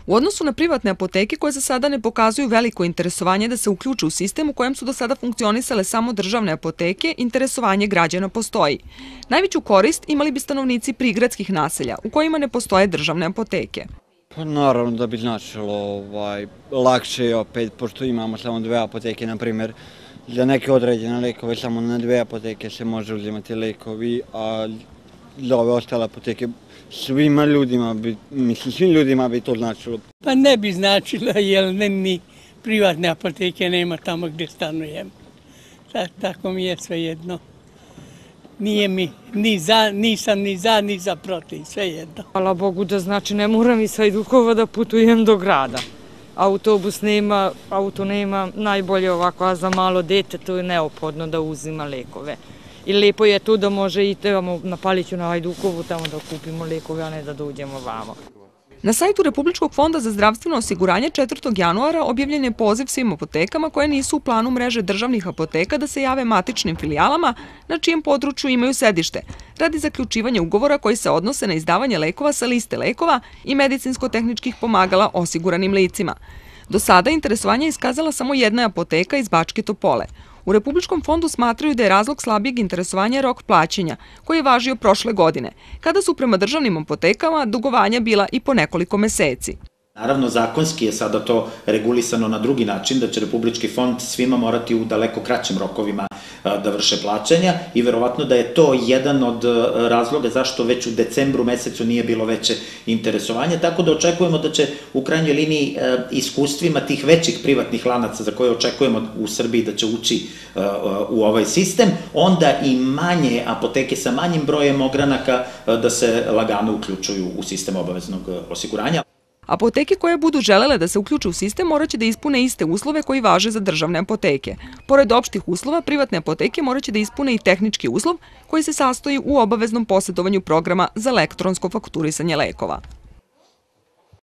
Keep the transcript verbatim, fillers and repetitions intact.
U odnosu na privatne apoteke koje za sada ne pokazuju veliko interesovanje da se uključe u sistem u kojem su do sada funkcionisale samo državne apoteke, interesovanje građana postoji. Najveću korist imali bi stanovnici prigradskih naselja u kojima ne postoje državne apoteke. Pa naravno da bi značilo ovaj, lakše opet, pošto imamo samo dve apoteke, na primjer, za neke određene lekove samo na dve apoteke se može uzimati lekovi, a za ove ostale apoteke svima ljudima bi, mislim, svim ljudima bi to značilo. Pa ne bi značilo, jer ne, ni privatne apoteke nema tamo gdje stanujem. Tako mi je svejedno. Nije mi, ni za, nisam ni za, ni za protiv, svejedno. Hvala Bogu da znači ne moram iz Hajdukova da putujem do grada. Autobus nema, auto nema, najbolje ovako, a za malo dete to je neophodno da uzima lekove. I lepo je to da može i tamo na Paliću na Hajdukovu tamo da kupimo lekove, a ne da dođemo vamo. Na sajtu Republičkog fonda za zdravstveno osiguranje četvrtog januara objavljen je poziv svim apotekama koje nisu u planu mreže državnih apoteka da se jave matičnim filijalama na čijem području imaju sedište, radi zaključivanja ugovora koji se odnose na izdavanje lekova sa liste lekova i medicinsko-tehničkih pomagala osiguranim licima. Do sada interesovanje je iskazala samo jedna apoteka iz Bačke Topole. U Republičkom fondu smatraju da je razlog slabijeg interesovanja rok plaćanja, koji je važio prošle godine, kada su prema državnim apotekama dugovanja bila i po nekoliko meseci. Naravno, zakonski je sada to regulisano na drugi način, da će Republički fond svima morati u daleko kraćim rokovima da vrše plaćanja i verovatno da je to jedan od razloga zašto već u decembru mesecu nije bilo veće interesovanje, tako da očekujemo da će u krajnjoj liniji iskustvima tih većih privatnih lanaca za koje očekujemo u Srbiji da će ući u ovaj sistem, onda i manje apoteke sa manjim brojem ogranaka da se lagano uključuju u sistem obaveznog osiguranja. Apoteke koje budu želele da se uključe u sistem moraće da ispune iste uslove koji važe za državne apoteke. Pored opštih uslova, privatne apoteke moraće da ispune i tehnički uslov koji se sastoji u obaveznom posjedovanju programa za elektronsko fakturisanje lekova.